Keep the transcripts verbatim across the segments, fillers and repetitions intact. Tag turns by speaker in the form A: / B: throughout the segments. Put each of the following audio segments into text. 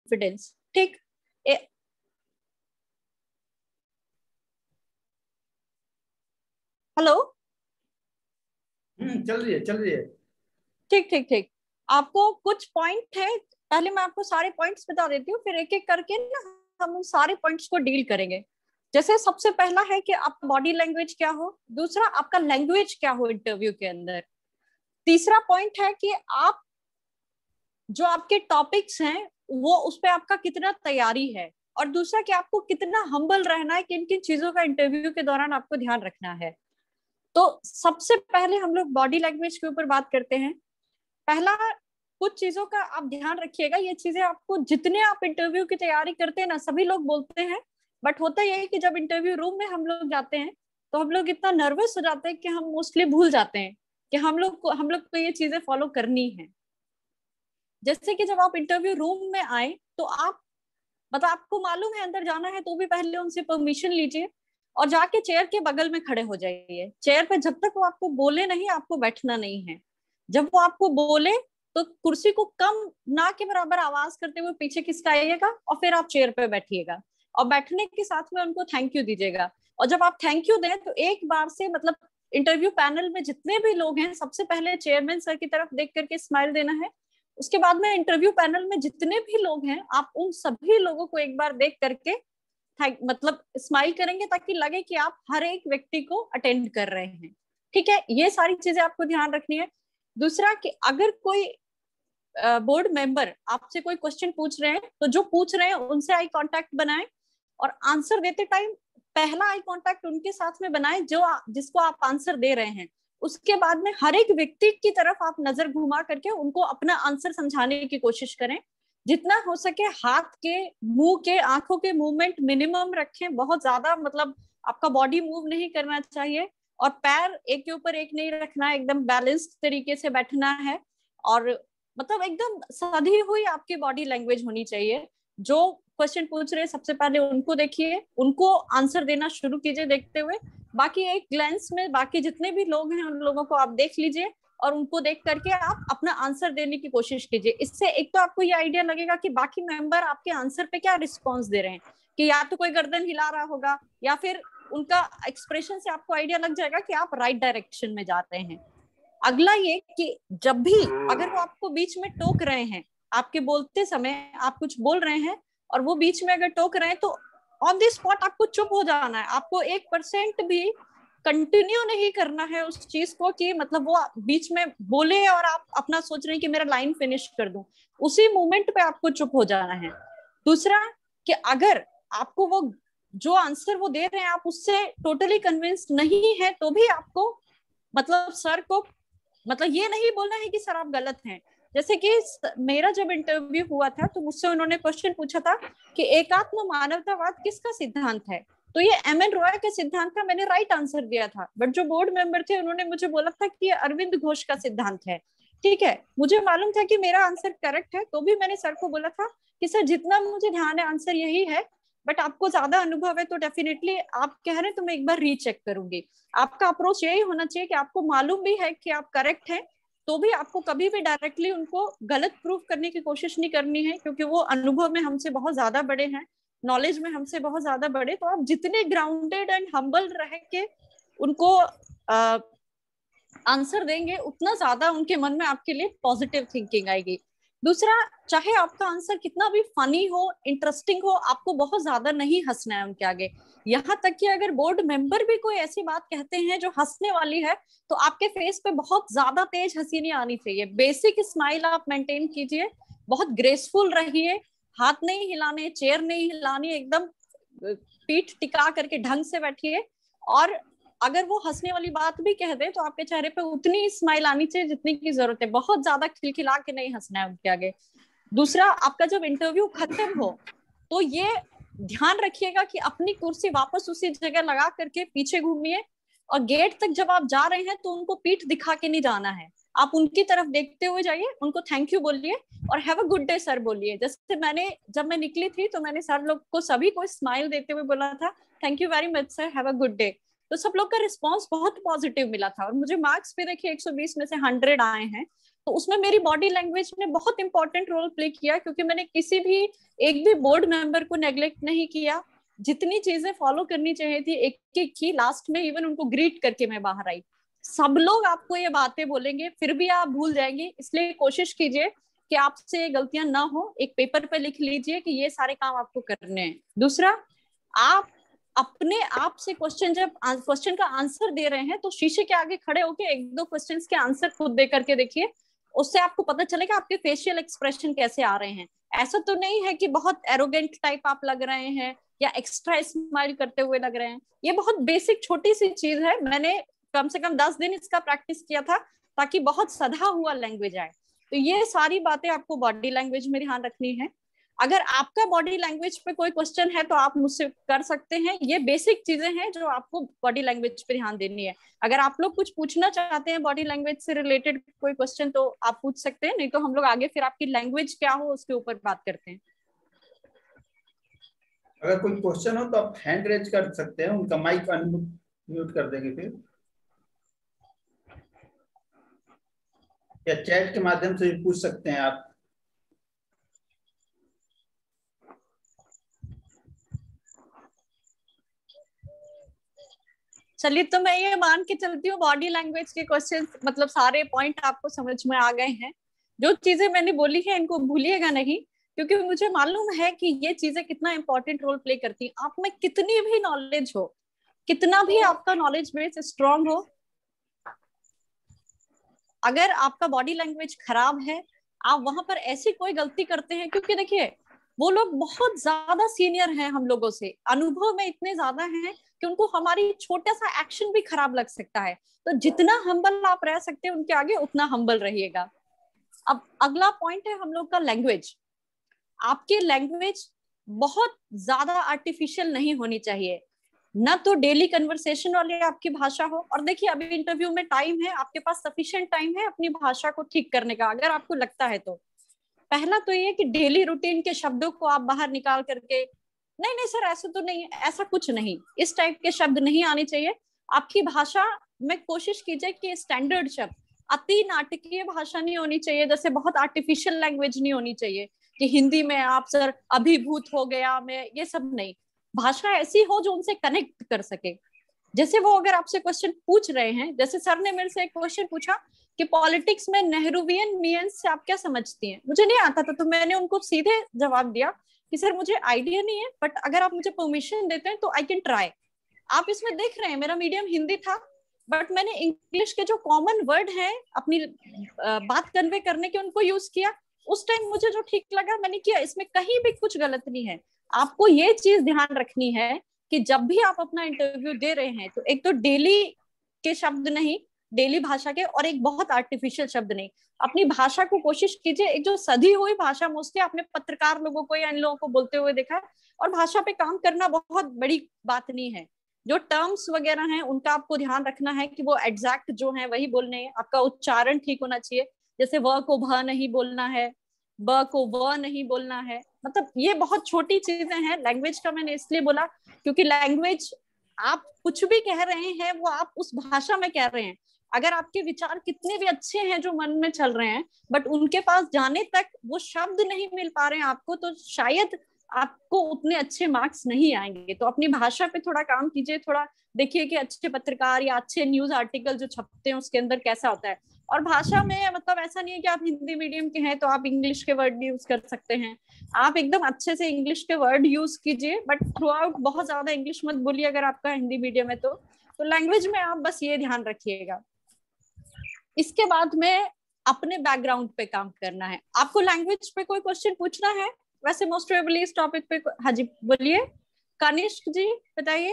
A: Confidence. ठीक, hello,
B: हम्म चल रही है चल रही है
A: ठीक ठीक ठीक। आपको कुछ पॉइंट है, पहले मैं आपको सारे पॉइंट्स बता देती हूँ, फिर एक एक करके ना हम उन सारे पॉइंट्स को डील करेंगे। जैसे सबसे पहला है कि आपका बॉडी लैंग्वेज क्या हो, दूसरा आपका लैंग्वेज क्या हो इंटरव्यू के अंदर, तीसरा पॉइंट है कि आप जो आपके टॉपिक्स हैं वो उस पर आपका कितना तैयारी है, और दूसरा कि आपको कितना हम्बल रहना है, किन किन चीजों का इंटरव्यू के दौरान आपको ध्यान रखना है। तो सबसे पहले हम लोग बॉडी लैंग्वेज के ऊपर बात करते हैं। पहला, कुछ चीजों का आप ध्यान रखिएगा, ये चीजें आपको जितने आप इंटरव्यू की तैयारी करते हैं ना, सभी लोग बोलते हैं, बट होता यह है कि जब इंटरव्यू रूम में हम लोग जाते हैं तो हम लोग इतना नर्वस हो जाते हैं कि हम मोस्टली भूल जाते हैं कि हम लोग को हम लोग को ये चीजें फॉलो करनी है। जैसे कि जब आप इंटरव्यू रूम में आए तो आप मतलब आपको मालूम है अंदर जाना है, तो भी पहले उनसे परमिशन लीजिए और जाके चेयर के बगल में खड़े हो जाइए। चेयर पे जब तक वो आपको बोले नहीं, आपको बैठना नहीं है। जब वो आपको बोले तो कुर्सी को कम ना के बराबर आवाज करते हुए पीछे खिसकाइएगा और फिर आप चेयर पे बैठिएगा, और बैठने के साथ में उनको थैंक यू दीजिएगा। और जब आप थैंक यू दें तो एक बार से मतलब इंटरव्यू पैनल में जितने भी लोग हैं सबसे पहले चेयरमैन सर की तरफ देख करके स्माइल देना है। उसके बाद में इंटरव्यू पैनल में जितने भी लोग हैं आप उन सभी लोगों को एक बार देख करके मतलब स्माइल करेंगे, ताकि लगे कि आप हर एक व्यक्ति को अटेंड कर रहे हैं। ठीक है, ये सारी चीजें आपको ध्यान रखनी है। दूसरा कि अगर कोई बोर्ड मेंबर आपसे कोई क्वेश्चन पूछ रहे हैं तो जो पूछ रहे हैं उनसे आई कांटेक्ट बनाएं, और आंसर देते टाइम पहला आई कांटेक्ट उनके साथ में बनाएं जो जिसको आप आंसर दे रहे हैं। उसके बाद में हर एक व्यक्ति की तरफ आप नजर घुमा करके उनको अपना आंसर समझाने की कोशिश करें। जितना हो सके हाथ के, मुंह के, आंखों के मूवमेंट मिनिमम रखें, बहुत ज्यादा मतलब आपका बॉडी मूव नहीं करना चाहिए, और पैर एक के ऊपर एक नहीं रखना है, एकदम बैलेंस्ड तरीके से बैठना है, और मतलब एकदम सधी हुई आपकी बॉडी लैंग्वेज होनी चाहिए। जो क्वेश्चन पूछ रहे हैं सबसे पहले उनको देखिए, उनको आंसर देना शुरू कीजिए देखते हुए, बाकी एक ग्लैंस में बाकी जितने भी लोग हैं उन लोगों को आप देख लीजिए और उनको देख करके आप अपना आंसर देने की कोशिश कीजिए। इससे एक तो आपको ये आइडिया लगेगा कि बाकी मेंबर आपके आंसर पे क्या रिस्पॉन्स दे रहे हैं, कि या तो कोई गर्दन हिला रहा होगा या फिर उनका एक्सप्रेशन से आपको आइडिया लग जाएगा कि आप राइट डायरेक्शन में जा रहे हैं। अगला ये कि जब भी अगर वो आपको बीच में टोक रहे हैं, आपके बोलते समय आप कुछ बोल रहे हैं और वो बीच में अगर टोक रहे हैं तो ऑन द स्पॉट आपको चुप हो जाना है। आपको एक परसेंट भी कंटिन्यू नहीं करना है उस चीज को कि मतलब वो बीच में बोले और आप अपना सोच रहे हैं कि मेरा लाइन फिनिश कर दूं, उसी मोमेंट पे आपको चुप हो जाना है। दूसरा कि अगर आपको वो जो आंसर वो दे रहे हैं आप उससे टोटली कन्विंस्ड नहीं है तो भी आपको मतलब सर को मतलब ये नहीं बोलना है कि सर आप गलत हैं। जैसे कि मेरा जब इंटरव्यू हुआ था तो मुझसे उन्होंने क्वेश्चन पूछा था कि एकात्म मानवतावाद किसका सिद्धांत है, तो ये एम एन रॉय का सिद्धांत था। मैंने राइट आंसर दिया था, बट जो बोर्ड मेंबर थे उन्होंने मुझे बोला था कि ये अरविंद घोष का सिद्धांत है। ठीक है, मुझे मालूम था कि मेरा आंसर करेक्ट है, तो भी मैंने सर को बोला था कि सर जितना मुझे ध्यान है आंसर यही है, बट आपको ज्यादा अनुभव है तो डेफिनेटली आप कह रहे हैं तो मैं एक बार रीचेक करूंगी। आपका अप्रोच यही होना चाहिए कि आपको मालूम भी है कि आप करेक्ट हैं, तो भी आपको कभी भी डायरेक्टली उनको गलत प्रूफ करने की कोशिश नहीं करनी है, क्योंकि वो अनुभव में हमसे बहुत ज्यादा बड़े हैं, नॉलेज में हमसे बहुत ज्यादा बड़े। तो आप जितने ग्राउंडेड एंड हम्बल रह के उनको आंसर देंगे उतना ज्यादा उनके मन में आपके लिए पॉजिटिव थिंकिंग आएगी। दूसरा, चाहे आपका आंसर कितना भी फनी हो, इंटरेस्टिंग हो, आपको बहुत ज्यादा नहीं हंसना है उनके आगे। यहाँ तक कि अगर बोर्ड मेंबर भी कोई ऐसी बात कहते हैं जो हंसने वाली है तो आपके फेस पे बहुत ज्यादा तेज हंसी नहीं आनी चाहिए। बेसिक स्माइल आप मेंटेन कीजिए, बहुत ग्रेसफुल रहिए, हाथ नहीं हिलाने, चेयर नहीं हिलानी, एकदम पीठ टिका करके ढंग से बैठिए। और अगर वो हंसने वाली बात भी कह दे तो आपके चेहरे पे उतनी स्माइल आनी चाहिए जितनी की जरूरत है, बहुत ज्यादा खिलखिला के नहीं हंसना है उनके आगे। दूसरा, आपका जब इंटरव्यू खत्म हो तो ये ध्यान रखिएगा कि अपनी कुर्सी वापस उसी जगह लगा करके पीछे घूमिए, और गेट तक जब आप जा रहे हैं तो उनको पीठ दिखा के नहीं जाना है, आप उनकी तरफ देखते हुए जाइए, उनको थैंक यू बोलिए और have a good day sir बोलिए। जैसे मैंने जब मैं निकली थी तो मैंने सर लोग को सभी को स्माइल देते हुए बोला था thank you very much sir, have a good day. तो सब लोग का रिस्पांस बहुत पॉजिटिव मिला था और मुझे मार्क्स भी देखिए एक सौ बीस में से हंड्रेड आए हैं। तो उसमें मेरी बॉडी लैंग्वेज ने बहुत इंपॉर्टेंट रोल प्ले किया, क्योंकि मैंने किसी भी एक भी बोर्ड मेंबर को नेग्लेक्ट नहीं किया। जितनी चीजें फॉलो करनी चाहिए थी एक एक की, लास्ट में इवन उनको ग्रीट करके मैं बाहर आई। सब लोग आपको ये बातें बोलेंगे, फिर भी आप भूल जाएंगे, इसलिए कोशिश कीजिए कि आपसे ये गलतियां ना हो। एक पेपर पे लिख लीजिए कि ये सारे काम आपको करने हैं। दूसरा, आप अपने आप से क्वेश्चन जब क्वेश्चन का आंसर दे रहे हैं तो शीशे के आगे खड़े होकर एक दो क्वेश्चंस के आंसर खुद दे करके देखिए। उससे आपको पता चलेगा आपके फेशियल एक्सप्रेशन कैसे आ रहे हैं। ऐसा तो नहीं है कि बहुत एरोगेंट टाइप आप लग रहे हैं या एक्स्ट्रा स्माइल करते हुए लग रहे हैं। ये बहुत बेसिक छोटी सी चीज है, मैंने कम से कम दस दिन इसका प्रैक्टिस किया था ताकि बहुत सधा हुआ लैंग्वेज आए। तो ये सारी बातें आपको बॉडी लैंग्वेज में ध्यान रखनी है। अगर आपका बॉडी लैंग्वेज पे कोई क्वेश्चन है तो आप मुझसे कर सकते हैं। ये बेसिक चीजें हैं जो आपको बॉडी लैंग्वेज पे ध्यान देनी है। अगर आप लोग कुछ पूछना चाहते हैं बॉडी लैंग्वेज से रिलेटेड कोई क्वेश्चन तो आप पूछ सकते हैं, नहीं तो हम लोग आगे फिर आपकी लैंग्वेज क्या हो उसके ऊपर बात करते हैं।
B: अगर कोई क्वेश्चन हो तो आप हैंड रेज कर सकते हैं, उनका माइक अनम्यूट कर देंगे फिर, या चैट के माध्यम से भी पूछ सकते हैं आप।
A: चलिए, तो मैं ये मान के चलती हूँ बॉडी लैंग्वेज के क्वेश्चन मतलब सारे पॉइंट आपको समझ में आ गए हैं। जो चीजें मैंने बोली है इनको भूलिएगा नहीं, क्योंकि मुझे मालूम है कि ये चीजें कितना इंपॉर्टेंट रोल प्ले करती हैं। आप में कितनी भी नॉलेज हो, कितना भी आपका नॉलेज बेस स्ट्रांग हो, अगर आपका बॉडी लैंग्वेज खराब है, आप वहां पर ऐसी कोई गलती करते हैं, क्योंकि देखिए वो लोग बहुत ज्यादा सीनियर हैं हम लोगों से, अनुभव में इतने ज्यादा हैं कि उनको हमारी छोटा सा एक्शन भी खराब लग सकता है। तो जितना हम्बल आप रह सकते हैं उनके आगे उतना हम्बल रहिएगा। अब अगला पॉइंट है हम लोग का लैंग्वेज। आपकी लैंग्वेज बहुत ज्यादा आर्टिफिशियल नहीं होनी चाहिए, ना तो डेली कन्वर्सेशन वाली आपकी भाषा हो। और देखिए अभी इंटरव्यू में टाइम है, आपके पास सफिशिएंट टाइम है अपनी भाषा को ठीक करने का, अगर आपको लगता है तो। पहला तो ये कि डेली रूटीन के शब्दों को आप बाहर निकाल करके, नहीं नहीं सर ऐसा तो नहीं, ऐसा कुछ नहीं, इस टाइप के शब्द नहीं आने चाहिए। आपकी भाषा में कोशिश कीजिए कि स्टैंडर्ड शब्द, अति नाटकीय भाषा नहीं होनी चाहिए, जैसे बहुत आर्टिफिशियल लैंग्वेज नहीं होनी चाहिए कि हिंदी में आप सर अभिभूत हो गया मैं, ये सब नहीं। भाषा ऐसी हो जो उनसे कनेक्ट कर सके। जैसे वो अगर आपसे क्वेश्चन पूछ रहे हैं, जैसे सर ने मेरे से एक क्वेश्चन पूछा कि पॉलिटिक्स में नेहरूवियन मीन्स से आप क्या समझती हैं, मुझे नहीं आता था, तो मैंने उनको सीधे जवाब दिया कि सर मुझे आइडिया नहीं है, बट अगर आप मुझे परमिशन देते हैं तो आई कैन ट्राई। आप इसमें देख रहे हैं मेरा मीडियम हिंदी था, बट मैंने इंग्लिश के जो कॉमन वर्ड है अपनी बात कन्वे करने के उनको यूज किया। उस टाइम मुझे जो ठीक लगा मैंने किया, इसमें कहीं भी कुछ गलत नहीं है। आपको ये चीज ध्यान रखनी है कि जब भी आप अपना इंटरव्यू दे रहे हैं तो एक तो डेली के शब्द नहीं, डेली भाषा के, और एक बहुत आर्टिफिशियल शब्द नहीं। अपनी भाषा को कोशिश कीजिए, एक जो सधी हुई भाषा मोस्टली आपने पत्रकार लोगों को या इन लोगों को बोलते हुए देखा है। और भाषा पे काम करना बहुत बड़ी बात नहीं है, जो टर्म्स वगैरह हैं उनका आपको ध्यान रखना है कि वो एग्जैक्ट जो है वही बोलने हैं। आपका उच्चारण ठीक होना चाहिए, जैसे व को भ नहीं बोलना है, ब को व नहीं बोलना है। मतलब ये बहुत छोटी चीजें हैं। लैंग्वेज का मैंने इसलिए बोला क्योंकि लैंग्वेज आप कुछ भी कह रहे हैं वो आप उस भाषा में कह रहे हैं। अगर आपके विचार कितने भी अच्छे हैं जो मन में चल रहे हैं, बट उनके पास जाने तक वो शब्द नहीं मिल पा रहे हैं आपको, तो शायद आपको उतने अच्छे मार्क्स नहीं आएंगे। तो अपनी भाषा पे थोड़ा काम कीजिए, थोड़ा देखिए कि अच्छे पत्रकार या अच्छे न्यूज आर्टिकल जो छपते हैं उसके अंदर कैसा होता है। और भाषा में मतलब ऐसा नहीं है कि आप हिंदी मीडियम के हैं तो आप इंग्लिश के वर्ड यूज कर सकते हैं। आप एकदम अच्छे से इंग्लिश के वर्ड यूज कीजिए, बट थ्रू आउट बहुत ज्यादा इंग्लिश मत बोलिए अगर आपका हिंदी मीडियम है तो। तो लैंग्वेज में आप बस ये ध्यान रखिएगा। इसके बाद में अपने बैकग्राउंड पे काम करना है। आपको लैंग्वेज पे कोई क्वेश्चन पूछना है वैसे मोस्ट प्रोबेबली इस टॉपिक पे? हाँ जी बोलिए, कनिष्क जी बताइए।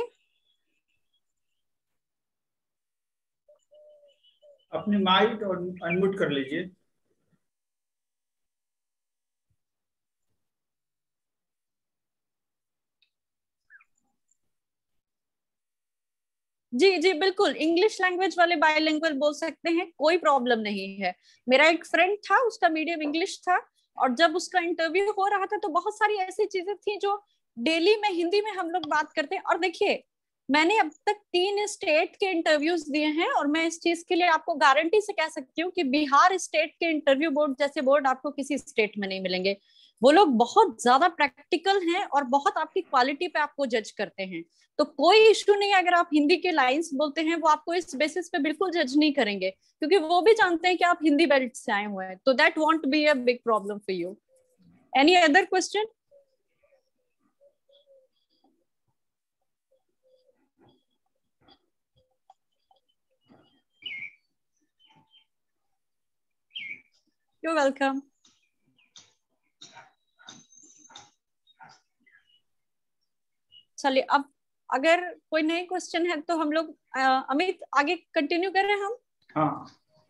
B: अपनी माइक और अनम्यूट कर लीजिए।
A: जी जी बिल्कुल, इंग्लिश लैंग्वेज वाले बायलिंगुअल बोल सकते हैं, कोई प्रॉब्लम नहीं है। मेरा एक फ्रेंड था, उसका मीडियम इंग्लिश था, और जब उसका इंटरव्यू हो रहा था तो बहुत सारी ऐसी चीजें थी जो डेली में हिंदी में हम लोग बात करते हैं। और देखिए मैंने अब तक तीन स्टेट के इंटरव्यूज दिए हैं और मैं इस चीज के लिए आपको गारंटी से कह सकती हूँ कि बिहार स्टेट के इंटरव्यू बोर्ड जैसे बोर्ड आपको किसी स्टेट में नहीं मिलेंगे। वो लोग बहुत ज्यादा प्रैक्टिकल हैं और बहुत आपकी क्वालिटी पे आपको जज करते हैं। तो कोई इश्यू नहीं है, अगर आप हिंदी के लाइंस बोलते हैं वो आपको इस बेसिस पे बिल्कुल जज नहीं करेंगे, क्योंकि वो भी जानते हैं कि आप हिंदी बेल्ट से आए हुए हैं। तो that won't be a big problem for you. Any other question? You're welcome. चलिए, अब अगर कोई नए क्वेश्चन है तो हम लोग अमित आगे कंटिन्यू कर रहे हैं हम।
B: हाँ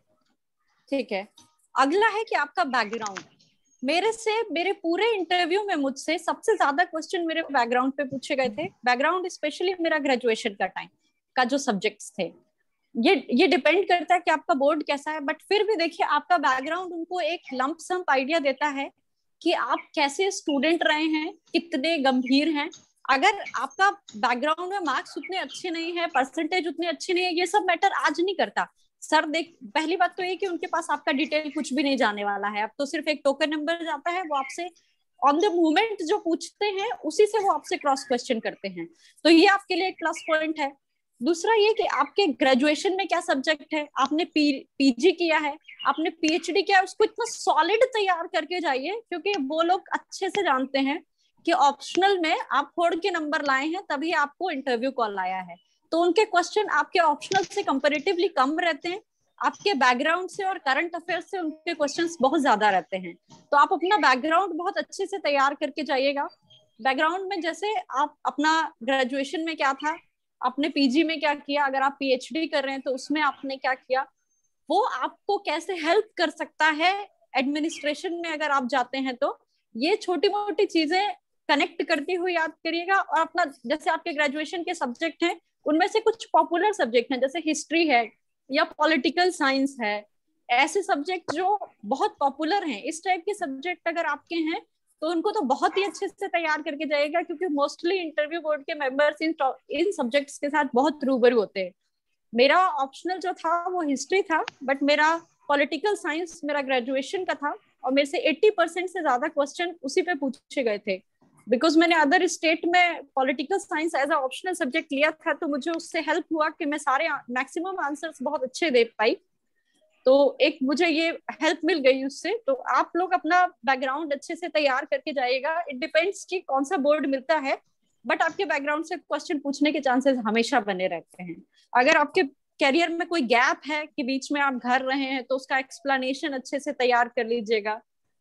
A: ठीक है। अगला है कि आपका बैकग्राउंड। मेरे से मेरे पूरे इंटरव्यू में मुझसे सबसे ज्यादा क्वेश्चन मेरे बैकग्राउंड पे पूछे गए थे। बैकग्राउंड स्पेशली मेरा ग्रेजुएशन का टाइम का जो सब्जेक्ट्स थे, ये ये डिपेंड करता है कि आपका बोर्ड कैसा है, बट फिर भी देखिए आपका बैकग्राउंड उनको एक लंप सम आइडिया देता है कि आप कैसे स्टूडेंट रहे हैं, कितने गंभीर हैं। अगर आपका बैकग्राउंड में मार्क्स उतने अच्छे नहीं है, परसेंटेज उतने अच्छे नहीं है, ये सब मैटर आज नहीं करता। सर देख, पहली बात तो ये कि उनके पास आपका डिटेल कुछ भी नहीं जाने वाला है। अब तो सिर्फ एक टोकन नंबर जाता है, वो आपसे ऑन द मोमेंट जो पूछते हैं उसी से वो आपसे क्रॉस क्वेश्चन करते हैं। तो ये आपके लिए एक प्लस पॉइंट है। दूसरा ये कि आपके ग्रेजुएशन में क्या सब्जेक्ट है, आपने पी पीजी किया है, आपने पीएचडी किया है, उसको इतना सॉलिड तैयार करके जाइए, क्योंकि वो लोग अच्छे से जानते हैं कि ऑप्शनल में आप फोड़ के नंबर लाए हैं तभी आपको इंटरव्यू कॉल आया है। तो उनके क्वेश्चन आपके ऑप्शनल से कंपैरेटिवली कम रहते हैं, आपके बैकग्राउंड से और करंट अफेयर्स से उनके क्वेश्चंस बहुत ज्यादा रहते हैं। तो आप अपना बैकग्राउंड बहुत अच्छे से तैयार करके जाइएगा। बैकग्राउंड में जैसे आप अपना ग्रेजुएशन में क्या था, आपने पीजी में क्या किया, अगर आप पीएचडी कर रहे हैं तो उसमें आपने क्या किया, वो आपको कैसे हेल्प कर सकता है एडमिनिस्ट्रेशन में अगर आप जाते हैं। तो ये छोटी मोटी चीजें कनेक्ट करती हुई याद करिएगा। और अपना जैसे आपके ग्रेजुएशन के सब्जेक्ट हैं, उनमें से कुछ पॉपुलर सब्जेक्ट हैं, जैसे हिस्ट्री है या पॉलिटिकल साइंस है, ऐसे सब्जेक्ट जो बहुत पॉपुलर हैं, इस टाइप के सब्जेक्ट अगर आपके हैं तो उनको तो बहुत ही अच्छे से तैयार करके जाएगा, क्योंकि मोस्टली इंटरव्यू बोर्ड के मेंबर्स इन इन सब्जेक्ट्स के साथ बहुत रूबरू होते हैं। मेरा ऑप्शनल जो था वो हिस्ट्री था, बट मेरा पॉलिटिकल साइंस मेरा ग्रेजुएशन का था और मेरे से अस्सी परसेंट से ज्यादा क्वेश्चन उसी पे पूछे गए थे। बिकॉज मैंने अदर स्टेट में political science as a optional subject लिया था, तो मुझे उससे हेल्प हुआ कि मैं सारे मैक्सिमम आंसर्स बहुत अच्छे दे पाई। तो एक मुझे ये हेल्प मिल गई उससे। तो आप लोग अपना बैकग्राउंड अच्छे से तैयार करके जाइएगा। इट डिपेंड्स कि कौन सा बोर्ड मिलता है, बट आपके बैकग्राउंड से क्वेश्चन पूछने के चांसेस हमेशा बने रहते हैं। अगर आपके कैरियर में कोई गैप है कि बीच में आप घर रहे हैं, तो उसका एक्सप्लेनेशन अच्छे से तैयार कर लीजिएगा।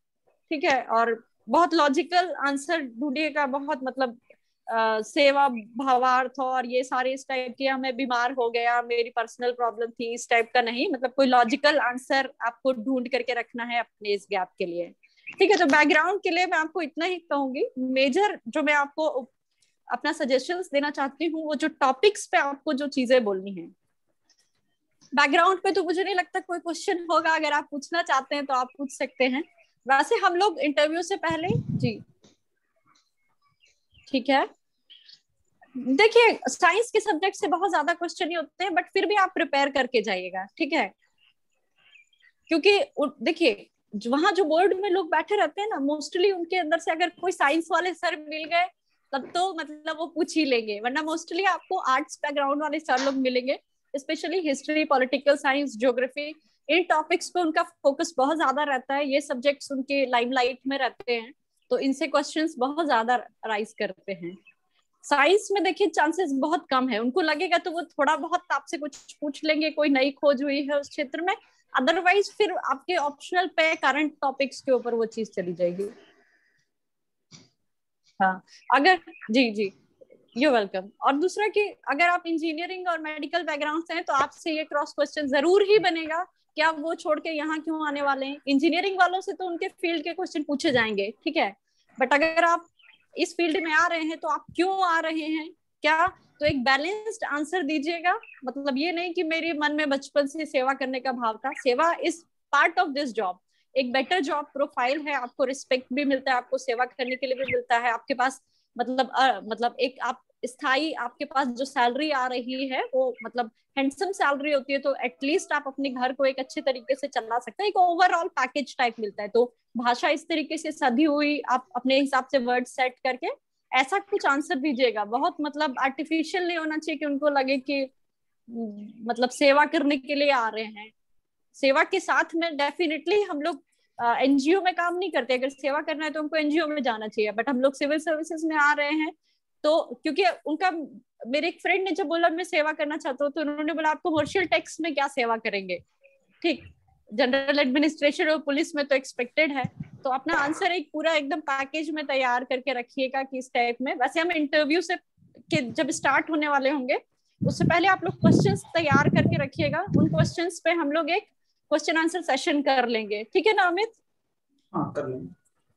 A: ठीक है। और बहुत लॉजिकल आंसर ढूंढिएगा, बहुत मतलब आ, सेवा भावार्थ और ये सारे इस टाइप के, मैं बीमार हो गया, मेरी पर्सनल प्रॉब्लम थी, इस टाइप का नहीं। मतलब कोई लॉजिकल आंसर आपको ढूंढ करके रखना है अपने इस गैप के लिए। ठीक है। तो बैकग्राउंड के लिए मैं आपको इतना ही कहूंगी। मेजर जो मैं आपको अपना सजेशंस देना चाहती हूँ, वो जो टॉपिक्स पे आपको जो चीजें बोलनी है बैकग्राउंड पे, तो मुझे नहीं लगता कोई क्वेश्चन होगा। अगर आप पूछना चाहते हैं तो आप पूछ सकते हैं। वैसे हम लोग इंटरव्यू से पहले जी, ठीक है, देखिए साइंस के सब्जेक्ट से बहुत ज्यादा क्वेश्चन ही होते हैं, बट फिर भी आप प्रिपेयर करके जाइएगा। ठीक है। क्योंकि देखिए वहां जो बोर्ड में लोग बैठे रहते हैं ना, मोस्टली उनके अंदर से अगर कोई साइंस वाले सर मिल गए तब तो मतलब वो पूछ ही लेंगे, वरना मोस्टली आपको आर्ट्स बैकग्राउंड वाले सर लोग मिलेंगे। Specially history, political science, geography, इन टॉपिक्स पे उनका फोकस बहुत ज्यादा रहता है। ये सब्जेक्ट्स उनके लाइमलाइट में रहते हैं, तो इनसे क्वेश्चंस बहुत ज्यादा राइज करते हैं। साइंस में देखिए चांसेस बहुत कम है, उनको लगेगा तो वो थोड़ा बहुत आपसे कुछ पूछ लेंगे, कोई नई खोज हुई है उस क्षेत्र में, अदरवाइज फिर आपके ऑप्शनल पे करंट टॉपिक्स के ऊपर वो चीज चली जाएगी। हाँ, अगर जी जी यू वेलकम। और दूसरा कि अगर आप इंजीनियरिंग और मेडिकल बैकग्राउंड से हैं तो आपसे ये क्रॉस क्वेश्चन जरूर ही बनेगा कि आप वो छोड़ के यहाँ क्यों आने वाले हैं। इंजीनियरिंग वालों से तो उनके फील्ड के क्वेश्चन पूछे जाएंगे, ठीक है, बट अगर आप इस फील्ड में आ रहे हैं तो आप क्यों आ रहे हैं क्या, तो एक बैलेंस्ड आंसर दीजिएगा। मतलब ये नहीं कि मेरे मन में बचपन से सेवा करने का भाव था। सेवा is part of this job, एक बेटर जॉब प्रोफाइल है, आपको रिस्पेक्ट भी मिलता है, आपको सेवा करने के लिए भी मिलता है, आपके पास मतलब आ, मतलब एक आप स्थायी आपके पास जो सैलरी आ रही है वो मतलब हैंडसम सैलरी होती है, तो एटलीस्ट आप अपने घर को एक अच्छे तरीके से चला सकते हैं, एक ओवरऑल पैकेज टाइप मिलता है। तो भाषा इस तरीके से सधी हुई, आप अपने हिसाब से वर्ड सेट करके ऐसा कुछ आंसर दीजिएगा। बहुत मतलब आर्टिफिशियल नहीं होना चाहिए कि उनको लगे कि मतलब सेवा करने के लिए आ रहे हैं। सेवा के साथ में डेफिनेटली हम लोग एनजीओ में काम नहीं करते, अगर सेवा करना है तो उनको एनजीओ में जाना चाहिए, बट हम लोग सिविल सर्विसेज में आ रहे हैं तो क्योंकि उनका, मेरे एक फ्रेंड ने जब बोला मैं सेवा करना चाहता हूँ तो उन्होंने बोला आप कमर्शियल टैक्स में क्या सेवा करेंगे, ठीक, जनरल एडमिनिस्ट्रेशन और पुलिस में तो एक्सपेक्टेड है। तो अपना आंसर एक पूरा एकदम पैकेज में तैयार करके रखिएगा कि इस टाइप में। वैसे हम इंटरव्यू से के जब स्टार्ट होने वाले होंगे उससे पहले आप लोग क्वेश्चंस तैयार करके रखिएगा, उन क्वेश्चंस पे हम लोग एक क्वेश्चन आंसर सेशन कर लेंगे, ठीक है ना अमित?
B: हाँ कर लेंगे।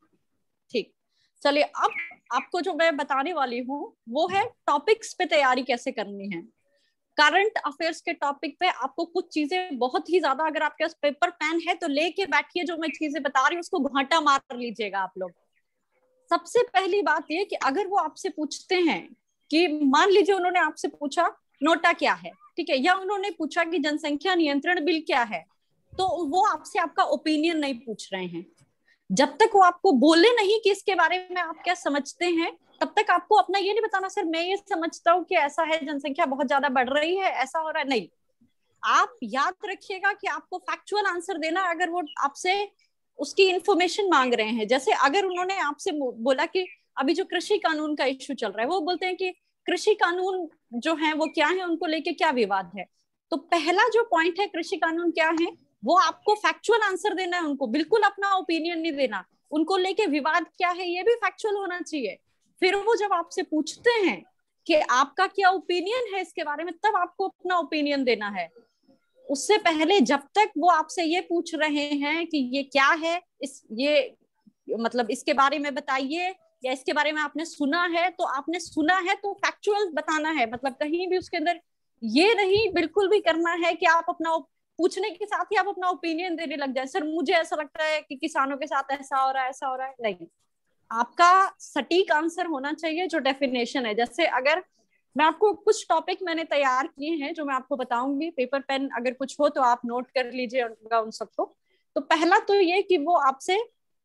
A: ठीक, चलिए अब आपको जो मैं बताने वाली हूँ वो है टॉपिक्स पे तैयारी कैसे करनी है। करंट अफेयर्स के टॉपिक पे आपको कुछ चीजें बहुत ही ज्यादा, अगर आपके पास पेपर पेन है तो लेके बैठिए, जो मैं चीजें बता रही हूँ उसको घाटा मार लीजिएगा आप लोग। सबसे पहली बात ये कि अगर वो आपसे पूछते हैं कि मान लीजिए उन्होंने आपसे पूछा नोटा क्या है, ठीक है, या उन्होंने पूछा कि जनसंख्या नियंत्रण बिल क्या है, तो वो आपसे आपका ओपिनियन नहीं पूछ रहे हैं। जब तक वो आपको बोले नहीं कि इसके बारे में आप क्या समझते हैं, तब तक आपको अपना ये नहीं बताना सर मैं ये समझता हूँ कि ऐसा है, जनसंख्या बहुत ज्यादा बढ़ रही है, ऐसा हो रहा है, नहीं। आप याद रखिएगा कि आपको फैक्चुअल आंसर देना, अगर वो आपसे उसकी इंफॉर्मेशन मांग रहे हैं। जैसे अगर उन्होंने आपसे बोला कि अभी जो कृषि कानून का इश्यू चल रहा है, वो बोलते हैं कि कृषि कानून जो है वो क्या है, उनको लेके क्या विवाद है, तो पहला जो पॉइंट है कृषि कानून क्या है, वो आपको फैक्चुअल आंसर देना है उनको, बिल्कुल अपना ओपिनियन नहीं देना। उनको लेके विवाद क्या है ये भी फैक्चुअल होना चाहिए। फिर वो जब आपसे पूछते हैं कि आपका क्या ओपिनियन है इसके बारे में, तब आपको अपना ओपिनियन देना है। उससे पहले जब तक वो आपसे ये पूछ रहे हैं कि ये क्या है, इस ये मतलब इसके बारे में बताइए, या इसके बारे में आपने सुना है, तो आपने सुना है तो फैक्चुअल बताना है, मतलब कहीं भी उसके अंदर ये नहीं बिल्कुल भी करना है कि आप अपना पूछने के साथ ही आप अपना ओपिनियन देने लग जाए, सर मुझे ऐसा लगता है कि किसानों के साथ ऐसा हो रहा है ऐसा हो रहा है। नहीं, आपका सटीक आंसर होना चाहिए जो डेफिनेशन है। जैसे अगर मैं आपको कुछ टॉपिक मैंने तैयार किए हैं जो मैं आपको बताऊंगी, पेपर पेन अगर कुछ हो तो आप नोट कर लीजिएगा उन सबको। तो पहला तो ये कि वो आपसे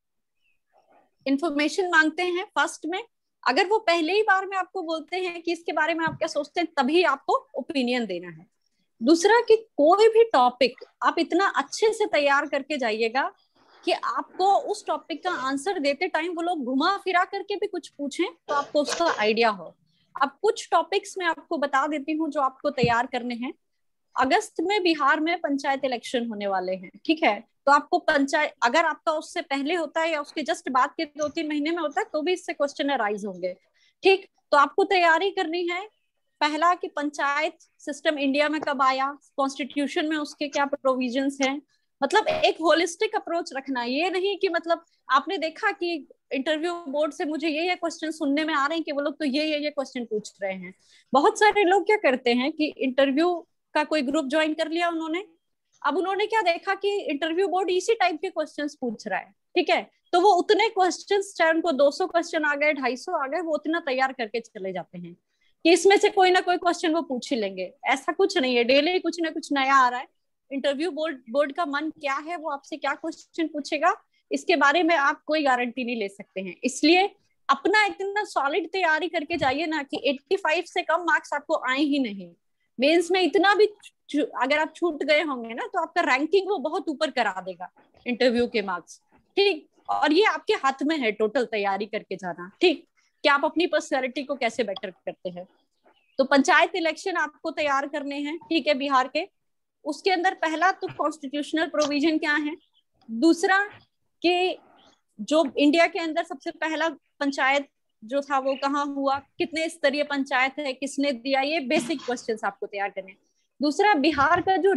A: इंफॉर्मेशन मांगते हैं फर्स्ट में। अगर वो पहले ही बार में आपको बोलते हैं कि इसके बारे में आप क्या सोचते हैं, तभी आपको ओपिनियन देना है। दूसरा कि कोई भी टॉपिक आप इतना अच्छे से तैयार करके जाइएगा कि आपको उस टॉपिक का आंसर देते टाइम वो लोग घुमा फिरा करके भी कुछ पूछें तो आपको उसका आइडिया हो। अब कुछ टॉपिक्स मैं आपको बता देती हूँ जो आपको तैयार करने हैं। अगस्त में बिहार में पंचायत इलेक्शन होने वाले हैं, ठीक है, तो आपको पंचायत, अगर आपका उससे पहले होता है या उसके जस्ट बाद के दो तीन महीने में होता है तो भी इससे क्वेश्चन अराइज होंगे, ठीक। तो आपको तैयारी करनी है पहला कि पंचायत सिस्टम इंडिया में कब आया, कॉन्स्टिट्यूशन में उसके क्या प्रोविजंस हैं, मतलब एक होलिस्टिक अप्रोच रखना। ये नहीं कि मतलब आपने देखा कि इंटरव्यू बोर्ड से मुझे ये ये क्वेश्चन सुनने में आ रहे हैं कि वो लोग तो ये ये ये क्वेश्चन पूछ रहे हैं। बहुत सारे लोग क्या करते हैं कि इंटरव्यू का कोई ग्रुप ज्वाइन कर लिया उन्होंने, अब उन्होंने क्या देखा कि इंटरव्यू बोर्ड इसी टाइप के क्वेश्चंस पूछ रहा है, ठीक है, तो वो उतने क्वेश्चंस, चाहे उनको दो सौ क्वेश्चन आ गए ढाई सौ आ गए, वो उतना तैयार करके चले जाते हैं कि इसमें से कोई ना कोई क्वेश्चन वो पूछ ही लेंगे। ऐसा कुछ नहीं है, डेली कुछ ना कुछ नया आ रहा है। इंटरव्यू बोर्ड बोर्ड का मन क्या है, वो आपसे क्या क्वेश्चन पूछेगा, इसके बारे में आप कोई गारंटी नहीं ले सकते हैं। इसलिए अपना इतना सॉलिड तैयारी करके जाइए ना कि पचासी से कम मार्क्स आपको आए ही नहीं। मेंस में इतना भी अगर आप छूट गए होंगे ना तो आपका रैंकिंग वो बहुत ऊपर करा देगा इंटरव्यू के मार्क्स, ठीक। और ये आपके हाथ में है टोटल तैयारी करके जाना, ठीक, कि आप अपनी पर्सनैलिटी को कैसे बेटर करते हैं। तो पंचायत इलेक्शन आपको तैयार करने हैं, ठीक है, बिहार के। उसके अंदर पहला तो कॉन्स्टिट्यूशनल प्रोविजन क्या है, दूसरा कि जो इंडिया के अंदर सबसे पहला पंचायत जो था वो कहाँ हुआ, कितने स्तरीय पंचायत है, किसने दिया, ये बेसिक क्वेश्चंस आपको तैयार करने। दूसरा, बिहार का जो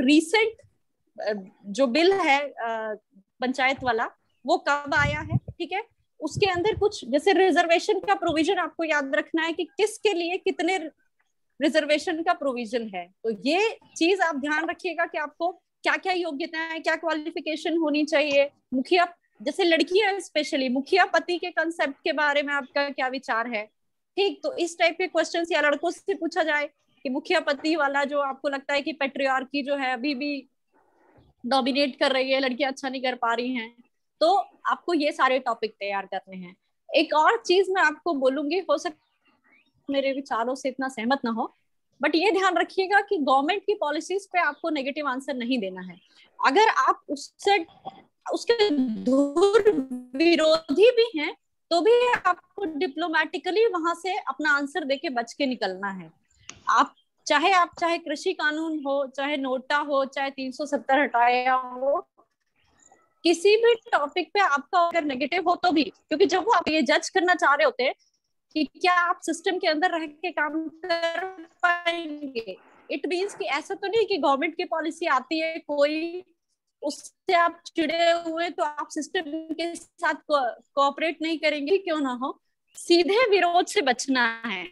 A: रीसेंट जो बिल है पंचायत वाला वो कब आया है, ठीक है, उसके अंदर कुछ जैसे रिजर्वेशन का प्रोविजन आपको याद रखना है कि किसके लिए कितने रिजर्वेशन का प्रोविजन है। तो ये चीज आप ध्यान रखिएगा कि आपको क्या क्या योग्यता है, क्या क्वालिफिकेशन होनी चाहिए। मुखिया, जैसे लड़कियां स्पेशली, मुखिया पति के कंसेप्ट के बारे में आपका क्या विचार है, ठीक, तो इस टाइप के क्वेश्चंस या लड़कों से पूछा जाए कि मुखिया पति वाला, जो आपको लगता है कि पेट्रियार्की जो है अभी भी डोमिनेट कर रही है, लड़कियां अच्छा नहीं कर पा रही हैं, तो आपको ये सारे टॉपिक तैयार करने हैं। एक और चीज मैं आपको बोलूंगी, हो सकता मेरे विचारों से इतना सहमत ना हो, बट ये ध्यान रखिएगा कि गवर्नमेंट की पॉलिसीज पे आपको नेगेटिव आंसर नहीं देना है। अगर आप उससे उसके दूर विरोधी भी हैं तो भी आपको डिप्लोमेटिकली वहां से अपना आंसर देके बच के निकलना है। आप चाहे आप चाहे कृषि कानून हो, चाहे नोटा हो, चाहे तीन सौ सत्तर हटाया हो, किसी भी टॉपिक पे आपका अगर नेगेटिव हो तो भी, क्योंकि जब वो आप ये जज करना चाह रहे होते हैं कि क्या आप सिस्टम के अंदर रह के काम कर पाएंगे, इट मीन्स कि ऐसा तो नहीं कि गवर्नमेंट की पॉलिसी आती है कोई, उससे आप चिड़े हुए तो आप सिस्टम के साथ कोऑपरेट नहीं करेंगे, क्यों ना हो, सीधे विरोध से बचना है।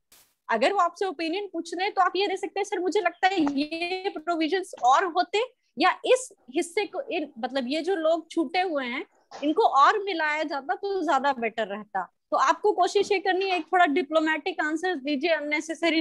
A: अगर वो आपसे ओपिनियन पूछ रहे हैं तो आप ये दे सकते हैं, सर मुझे लगता है ये प्रोविजंस और होते, या इस हिस्से को इन मतलब ये जो लोग छूटे हुए हैं इनको और मिलाया जाता तो ज्यादा बेटर रहता। तो आपको कोशिश ये करनी है, एक थोड़ा डिप्लोमेटिक आंसर दीजिए, अननेसेसरी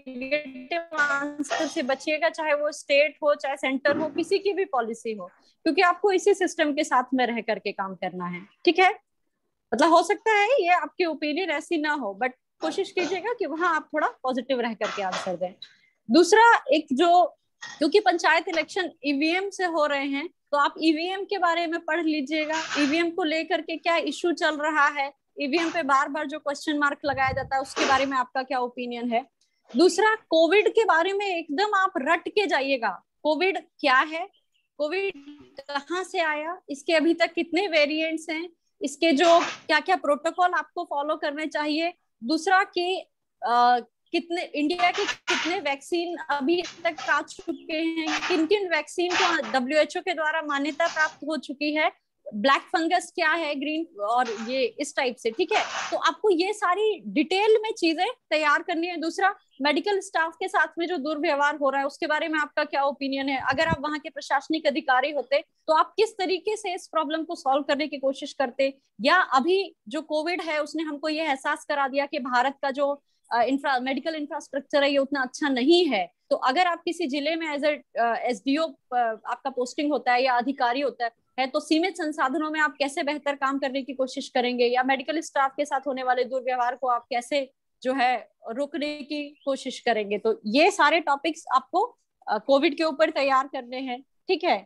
A: नेगेटिव आंसर से बचिएगा, चाहे वो स्टेट हो चाहे सेंटर हो, किसी की भी पॉलिसी हो, क्योंकि आपको इसी सिस्टम के साथ में रह करके काम करना है। ठीक है, मतलब हो सकता है ये आपकी ओपिनियन ऐसी ना हो, बट कोशिश कीजिएगा कि वहां आप थोड़ा पॉजिटिव रह करके आंसर दें। दूसरा, एक जो क्योंकि पंचायत इलेक्शन ईवीएम से हो रहे हैं, तो आप ईवीएम के बारे में पढ़ लीजिएगा, ईवीएम को लेकर के क्या इश्यू चल रहा है, ईवीएम पे बार बार जो क्वेश्चन मार्क लगाया जाता है उसके बारे में आपका क्या ओपिनियन है। दूसरा, कोविड के बारे में एकदम आप रट के जाइएगा, कोविड क्या है, कोविड कहाँ से आया, इसके अभी तक कितने वेरिएंट्स हैं, इसके जो क्या क्या प्रोटोकॉल आपको फॉलो करने चाहिए। दूसरा कि आ, कितने इंडिया के कितने वैक्सीन अभी तक आ चुके हैं, किन किन वैक्सीन को डब्ल्यू एच ओ के द्वारा मान्यता प्राप्त हो चुकी है, ब्लैक फंगस क्या है, ग्रीन और ये इस टाइप से। ठीक है, तो आपको ये सारी डिटेल में चीजें तैयार करनी है। दूसरा, मेडिकल स्टाफ के साथ में जो दुर्व्यवहार हो रहा है उसके बारे में आपका क्या ओपिनियन है, अगर आप वहां के प्रशासनिक अधिकारी होते तो आप किस तरीके से इस प्रॉब्लम को सॉल्व करने की कोशिश करते, या अभी जो कोविड है उसने हमको ये एहसास करा दिया कि भारत का जो इंफ्रा मेडिकल इंफ्रास्ट्रक्चर है ये उतना अच्छा नहीं है, तो अगर आप किसी जिले में एज एस डी ओ आपका पोस्टिंग होता है या अधिकारी होता है है तो सीमित संसाधनों में आप कैसे बेहतर काम करने की कोशिश करेंगे, या मेडिकल स्टाफ के साथ होने वाले दुर्व्यवहार को आप कैसे जो है रोकने की कोशिश करेंगे। तो ये सारे टॉपिक्स आपको कोविड के ऊपर तैयार करने हैं। ठीक है,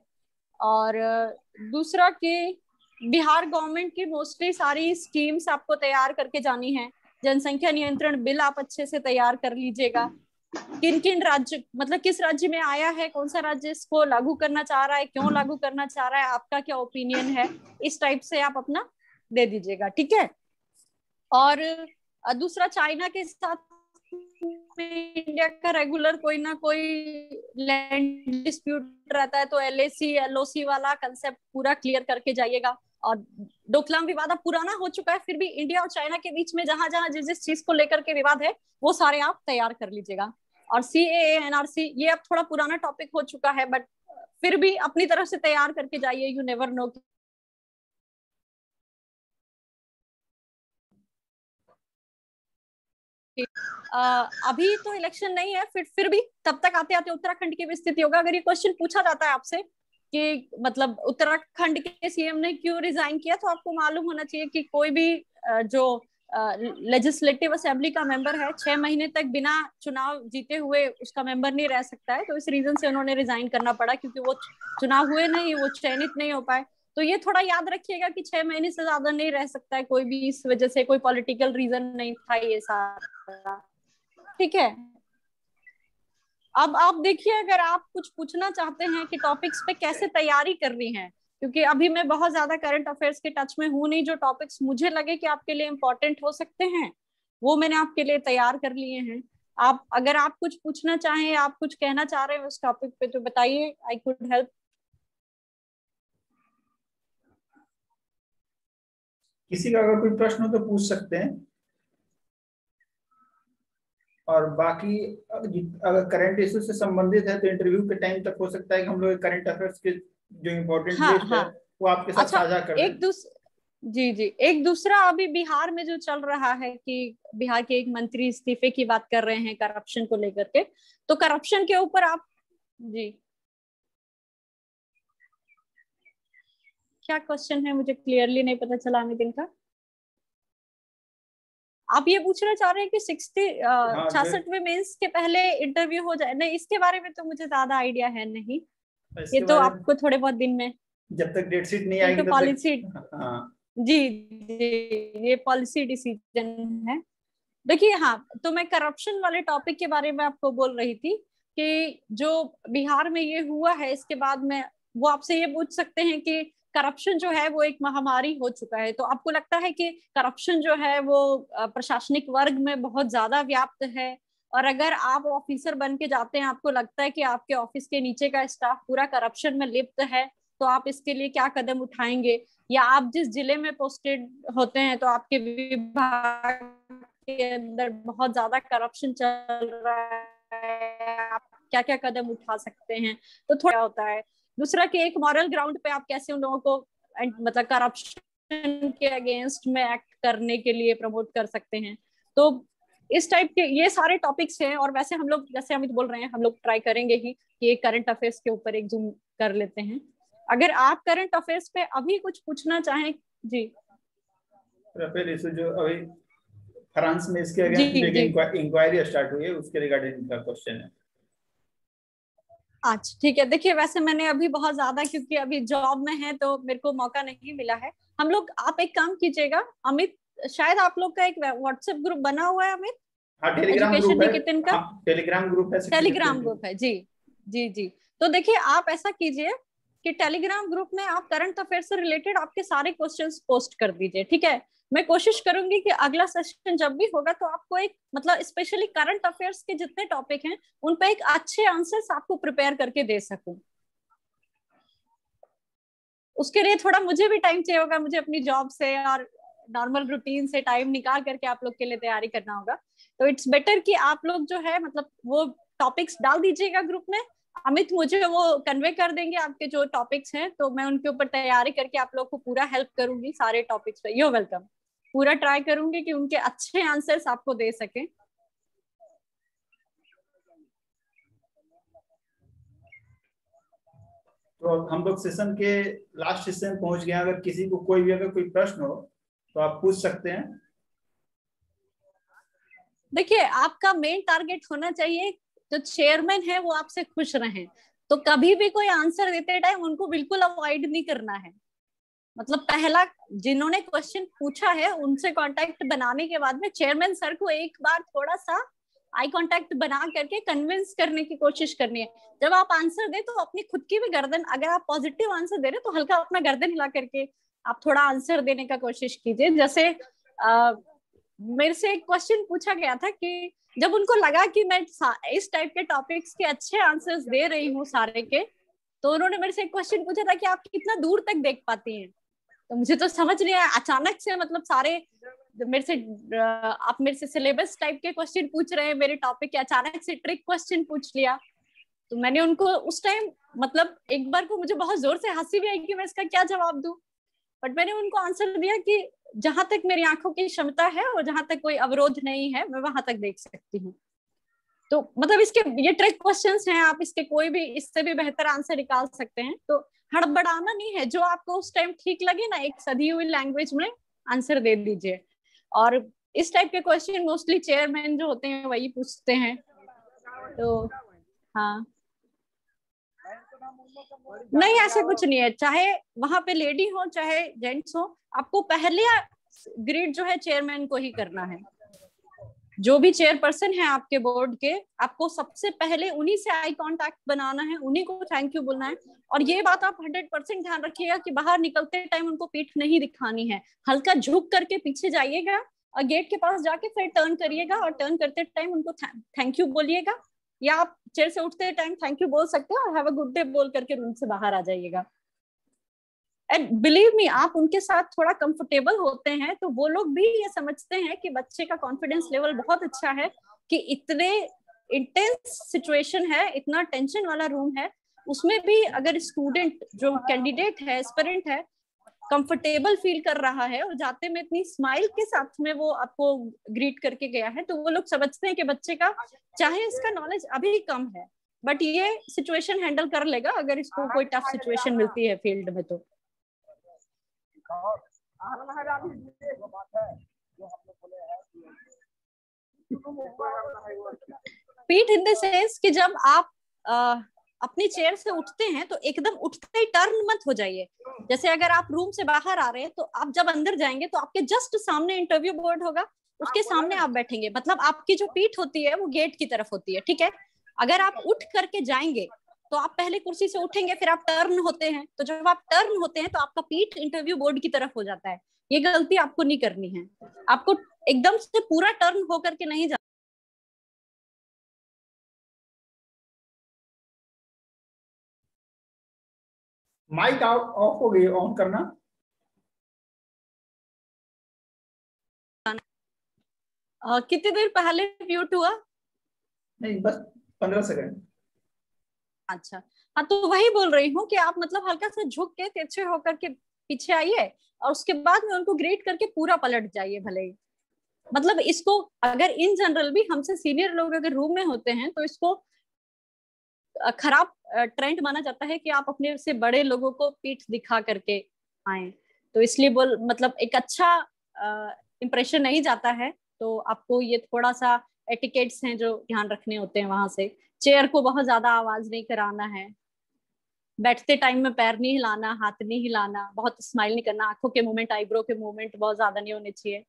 A: और दूसरा कि बिहार गवर्नमेंट की मोस्टली सारी स्कीम्स आपको तैयार करके जानी है। जनसंख्या नियंत्रण बिल आप अच्छे से तैयार कर लीजिएगा, किन किन राज्य मतलब किस राज्य में आया है, कौन सा राज्य इसको लागू करना चाह रहा है, क्यों लागू करना चाह रहा है, आपका क्या ओपिनियन है, इस टाइप से आप अपना दे दीजिएगा। ठीक है, और दूसरा, चाइना के साथ इंडिया का रेगुलर कोई ना कोई लैंड डिस्प्यूट रहता है, तो L A C L O सी वाला कंसेप्ट पूरा क्लियर करके जाइएगा। और डोकलाम विवाद अब पुराना हो चुका है, फिर भी इंडिया और चाइना के बीच में जहां जहां जिस जिस चीज को लेकर के विवाद है वो सारे आप तैयार कर लीजिएगा। और सी ए एन आर सी ये अब थोड़ा पुराना टॉपिक हो चुका है, बट फिर भी अपनी तरफ से तैयार करके जाइए, यू नेवर नो। Uh, अभी तो इलेक्शन नहीं है, फिर फिर भी तब तक आते आते उत्तराखंड की भी स्थिति होगा। अगर ये क्वेश्चन पूछा जाता है आपसे कि मतलब उत्तराखंड के सीएम ने क्यों रिजाइन किया, तो आपको मालूम होना चाहिए कि कोई भी जो लेजिस्लेटिव असेंबली का मेंबर है छह महीने तक बिना चुनाव जीते हुए उसका मेंबर नहीं रह सकता है, तो इस रीजन से उन्होंने रिजाइन करना पड़ा, क्योंकि वो चुनाव हुए नहीं, वो चयनित नहीं हो पाए। तो ये थोड़ा याद रखिएगा कि छह महीने से ज्यादा नहीं रह सकता है कोई भी, इस वजह से कोई पॉलिटिकल रीजन नहीं था ये सारा। ठीक है, अब आप देखिए, अगर आप कुछ पूछना चाहते हैं कि टॉपिक्स पे कैसे तैयारी करनी है, क्योंकि अभी मैं बहुत ज्यादा करंट अफेयर्स के टच में हूं नहीं, जो टॉपिक्स मुझे लगे कि आपके लिए इम्पोर्टेंट हो सकते हैं वो मैंने आपके लिए तैयार कर लिए हैं। आप अगर आप कुछ पूछना चाहें, आप कुछ कहना चाह रहे हैं उस टॉपिक पे, तो बताइए, आई कुड हेल्प।
B: किसी का अगर कोई प्रश्न हो तो पूछ सकते हैं, और बाकी अगर करंट इशू से संबंधित है तो इंटरव्यू के टाइम तक हो सकता है कि हम लोग करंट अफेयर्स के जो इम्पोर्टेंट
A: हाँ,
B: लिस्ट
A: हाँ,
B: है वो आपके साथ
A: अच्छा,
B: साझा कर दें।
A: एक दूसरा जी जी। एक दूसरा अभी बिहार में जो चल रहा है कि बिहार के एक मंत्री इस्तीफे की बात कर रहे हैं करप्शन को लेकर के, तो करप्शन के ऊपर आप जी क्या क्वेश्चन है, मुझे क्लियरली नहीं पता चला अमित इनका। आप ये पूछना चाह रहे हैं कि सिक्सटी
B: हाँ, जो
A: छियासठवें मेंस के पहले इंटरव्यू हो जाए? नहीं, इसके बारे में तो मुझे ज्यादा आइडिया है नहीं, ये
B: इसके
A: तो
B: बारे में
A: आपको थोड़े बहुत दिन में,
B: जब तक डेट शीट नहीं
A: क्योंकि
B: आएगी तब
A: पॉलिसी,
B: तक। हाँ
A: जी जी, ये पॉलिसी डिसीजन है। देखिए हाँ, तो मैं करप्शन वाले टॉपिक के बारे में आपको बोल रही थी कि जो बिहार में ये हुआ है, इसके बाद में वो आपसे ये पूछ सकते हैं कि करप्शन जो है वो एक महामारी हो चुका है, तो आपको लगता है कि करप्शन जो है वो प्रशासनिक वर्ग में बहुत ज्यादा व्याप्त है, और अगर आप ऑफिसर बन के जाते हैं, आपको लगता है कि आपके ऑफिस के नीचे का स्टाफ पूरा करप्शन में लिप्त है, तो आप इसके लिए क्या कदम उठाएंगे? या आप जिस जिले में पोस्टेड होते हैं तो आपके विभाग के अंदर बहुत ज्यादा करप्शन चल रहा है, आप क्या क्या कदम उठा सकते हैं? तो थोड़ा होता है। दूसरा कि एक मॉरल ग्राउंड पे आप कैसे उन लोगों को मतलब करप्शन के अगेंस्ट में एक्ट करने के लिए प्रमोट कर सकते हैं। तो इस टाइप के ये सारे टॉपिक्स हैं, और वैसे हम लोग जैसे अमित बोल रहे हैं, हम लोग ट्राई करेंगे ही कि एक करंट अफेयर्स के ऊपर एक जूम कर लेते हैं। अगर आप करंट अफेयर्स पे अभी कुछ पूछना चाहें। जी
B: राफेल इशू जो अभी फ्रांस में इसके
A: जी
B: अगेंस्ट
A: जी।
B: एक इंक्वायरी स्टार्ट हुई है, उसके रिगार्डिंग का क्वेश्चन है।
A: अच्छा ठीक है। देखिए वैसे मैंने अभी बहुत ज्यादा, क्योंकि अभी जॉब में है तो मेरे को मौका नहीं मिला है। हम लोग, आप एक काम कीजिएगा अमित, शायद आप लोग का एक व्हाट्सएप ग्रुप बना हुआ है अमित,
B: हाँ टेलीग्राम
A: एजुकेशन
B: ग्रुप है।
A: निकेतन का।
B: हाँ टेलीग्राम ग्रुप है
A: टेलीग्राम
B: सिक्सटी।
A: ग्रुप है जी जी जी। तो देखिए आप ऐसा कीजिए कि टेलीग्राम ग्रुप में आप करंट अफेयर से रिलेटेड आपके सारे क्वेश्चंस पोस्ट कर दीजिए, ठीक है? मैं कोशिश करूंगी कि अगला सेशन जब भी होगा तो आपको एक मतलब स्पेशली करंट अफेयर्स के जितने टॉपिक हैं उन पे एक अच्छे आंसर्स आपको प्रिपेयर करके दे सकूं। उसके लिए थोड़ा मुझे भी टाइम चाहिए होगा, मुझे अपनी जॉब से और नॉर्मल रूटीन से टाइम निकाल करके आप लोग के लिए तैयारी करना होगा। तो इट्स बेटर कि आप लोग जो है मतलब वो टॉपिक्स डाल दीजिएगा ग्रुप में। अमित मुझे वो कन्वे कर देंगे आपके जो टॉपिक्स हैं, तो मैं उनके ऊपर तैयारी करके आप लोग को पूरा हेल्प करूंगी सारे टॉपिक्स पे। You welcome. पूरा ट्राई करूंगी कि उनके अच्छे आंसर्स आपको दे सके।
B: तो हम लोग सेशन के लास्ट सेशन पहुंच गए हैं। अगर किसी को कोई भी अगर कोई प्रश्न हो तो आप पूछ सकते हैं।
A: देखिए आपका मेन टारगेट होना चाहिए जो चेयरमैन है वो आपसे खुश रहें, तो कभी भी कोई आंसर देते टाइम उनको बिल्कुल अवॉइड नहीं करना है। मतलब पहला जिन्होंने क्वेश्चन पूछा है उनसे कांटेक्ट बनाने के बाद में चेयरमैन सर को एक बार थोड़ा सा आई कांटेक्ट बना करके कन्विंस करने की कोशिश करनी है। जब आप आंसर दे तो अपनी खुद की भी गर्दन, अगर आप पॉजिटिव आंसर दे रहे तो हल्का अपना गर्दन हिला करके आप थोड़ा आंसर देने का कोशिश कीजिए। जैसे आ, मेरे से एक क्वेश्चन पूछा गया था कि जब उनको लगा कि मैं इस टाइप के टॉपिक्स के अच्छे आंसर्स दे रही हूँ सारे के, तो उन्होंने मेरे से एक क्वेश्चन पूछा था कि आप कितना दूर तक देख पाती हैं। तो मुझे तो समझ नहीं आया, अचानक से मतलब सारे मेरे से आप मेरे से सिलेबस टाइप के क्वेश्चन पूछ रहे हैं मेरे टॉपिक के, अचानक से ट्रिक क्वेश्चन पूछ लिया। तो मैंने उनको उस टाइम मतलब एक बार को मुझे बहुत जोर से हंसी भी आई कि मैं इसका क्या जवाब दूं, बट मैंने उनको आंसर दिया कि जहां तक मेरी आंखों की क्षमता है और जहां तक कोई अवरोध नहीं है मैं वहां तक देख सकती हूँ। तो मतलब इसके ये ट्रिक क्वेश्चंस हैं, आप इसके कोई भी इससे भी बेहतर आंसर निकाल सकते हैं। तो हड़बड़ाना नहीं है, जो आपको उस टाइम ठीक लगे ना एक सधी हुई लैंग्वेज में आंसर दे दीजिए। और इस टाइप के क्वेश्चन मोस्टली चेयरमैन जो होते हैं वही पूछते हैं। तो हाँ, नहीं ऐसे कुछ नहीं है, चाहे वहां पे लेडी हो चाहे जेंट्स हो, आपको पहले ग्रीड जो है चेयरमैन को ही करना है। जो भी चेयरपर्सन है आपके बोर्ड के, आपको सबसे पहले उन्हीं से आई कांटेक्ट बनाना है, उन्हीं को थैंक यू बोलना है। और ये बात आप हंड्रेड परसेंट ध्यान रखिएगा कि बाहर निकलते टाइम उनको पीठ नहीं दिखानी है, हल्का झुक करके पीछे जाइएगा और गेट के पास जाके फिर टर्न करिएगा, और टर्न करते टाइम उनको थैंक यू बोलिएगा, या आप चेयर से उठते टाइम थैंक यू बोल सकते हो और हैव अ गुड डे बोल करके रूम से बाहर आ जाइएगा। एंड बिलीव मी, आप उनके साथ थोड़ा कंफर्टेबल होते हैं तो वो लोग भी ये समझते हैं कि बच्चे का कॉन्फिडेंस लेवल बहुत अच्छा है, कि इतने इंटेंस सिचुएशन है, इतना टेंशन वाला रूम है, उसमें भी अगर स्टूडेंट जो कैंडिडेट है एस्पिरेंट है कंफर्टेबल फील कर रहा है और जाते में इतनी स्माइल के साथ में वो आपको ग्रीट करके गया है, तो वो लोग समझते हैं कि बच्चे का चाहे इसका नॉलेज अभी कम है बट ये सिचुएशन हैंडल कर लेगा अगर इसको कोई टफ सिचुएशन मिलती है फील्ड में। तो पीठ इन द सेंस कि जब आप आ, अपनी चेयर से उठते हैं तो एकदम उठते ही टर्न मत हो जाइए। जैसे अगर आप रूम से बाहर आ रहे हैं तो आप जब अंदर जाएंगे तो आपके जस्ट सामने इंटरव्यू बोर्ड होगा, उसके सामने आप बैठेंगे, मतलब आपकी जो पीठ होती है वो गेट की तरफ होती है, ठीक है। अगर आप उठ करके जाएंगे तो आप पहले कुर्सी से उठेंगे, फिर आप टर्न होते हैं, तो जब आप टर्न होते हैं तो आपका पीठ इंटरव्यू बोर्ड की तरफ हो जाता है। ये गलती आपको नहीं करनी है, आपको एकदम से पूरा टर्न होकर के नहीं जाना।
B: माइक आउट ऑफ हो गई, ऑन करना।
A: आ, कितनी देर पहले म्यूट हुआ?
B: नहीं, बस पंद्रह सेकंड।
A: अच्छा हाँ, तो वही बोल रही हूँ कि आप मतलब हल्का सा झुक के तिरछे होकर के पीछे आइए और उसके बाद में उनको ग्रेट करके पूरा पलट जाइए भले ही। मतलब इसको अगर इन जनरल भी हमसे सीनियर लोग अगर रूम में होते हैं तो इसको खराब ट्रेंड माना जाता है कि आप अपने से बड़े लोगों को पीठ दिखा करके आए, तो इसलिए बोल मतलब एक अच्छा इंप्रेशन नहीं जाता है। तो आपको ये थोड़ा सा एटिकेट्स हैं जो ध्यान रखने होते हैं। वहां से चेयर को बहुत ज्यादा आवाज नहीं कराना है, बैठते टाइम में पैर नहीं हिलाना, हाथ नहीं हिलाना, बहुत स्माइल नहीं करना, आंखों के मूवमेंट, आईब्रो के मूवमेंट बहुत ज्यादा नहीं होने चाहिए।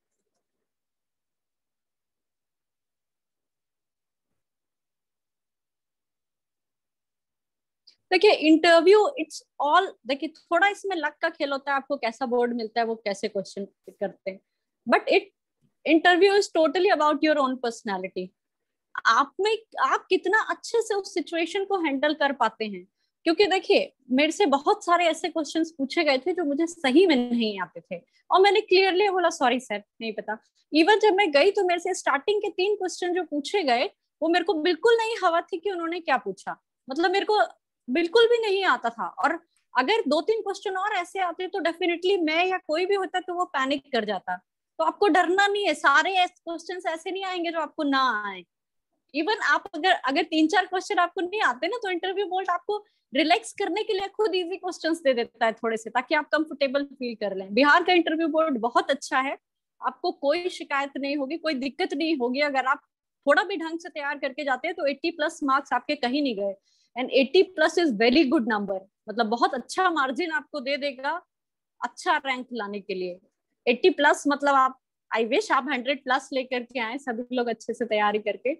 A: देखिए इंटरव्यू इट्स ऑल, देखिए थोड़ा इसमें लक का खेल होता है, आपको कैसा बोर्ड मिलता है, वो कैसे क्वेश्चन करते हैं, but it interview is totally about your own personality. आप में आप कितना अच्छे से उस सिचुएशन को हैंडल कर पाते हैं। क्योंकि देखिए मेरे से बहुत सारे ऐसे क्वेश्चंस पूछे गए थे जो मुझे सही में नहीं आते थे और मैंने क्लियरली बोला सॉरी सर नहीं पता। इवन जब मैं गई तो मेरे से स्टार्टिंग के तीन क्वेश्चन जो पूछे गए वो मेरे को बिल्कुल नहीं हवा थी कि उन्होंने क्या पूछा, मतलब मेरे को बिल्कुल भी नहीं आता था। और अगर दो तीन क्वेश्चन और ऐसे आते तो डेफिनेटली मैं या कोई भी होता तो वो पैनिक कर जाता। तो आपको डरना नहीं है, सारे क्वेश्चन ऐसे नहीं आएंगे जो आपको ना आए। इवन आप अगर अगर तीन चार क्वेश्चन आपको नहीं आते ना तो इंटरव्यू बोर्ड आपको रिलैक्स करने के लिए खुद इजी क्वेश्चंस दे देता है थोड़े से, ताकि आप कंफर्टेबल फील कर लें। बिहार का इंटरव्यू बोर्ड बहुत अच्छा है, आपको कोई शिकायत नहीं होगी, कोई दिक्कत नहीं होगी। अगर आप थोड़ा भी ढंग से तैयार करके जाते हैं तो अस्सी प्लस मार्क्स आपके कहीं नहीं गए, एंड अस्सी plus is very good number, मतलब बहुत अच्छा मार्जिन आपको दे देगा अच्छा रैंक लाने के लिए। अस्सी प्लस मतलब आप, आई विश आप हंड्रेड प्लस लेकर के आए सभी लोग अच्छे से तैयारी करके।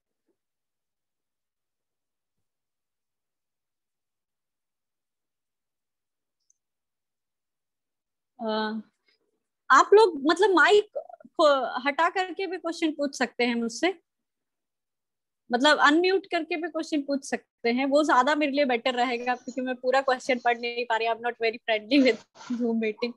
A: Uh, आप लोग मतलब माइक को हटा करके भी क्वेश्चन पूछ सकते हैं मुझसे, मतलब अनम्यूट करके भी क्वेश्चन पूछ सकते हैं, वो ज्यादा मेरे लिए बेटर रहेगा क्योंकि मैं पूरा क्वेश्चन पढ़ नहीं पा रही। I am not very friendly with Zoom meeting.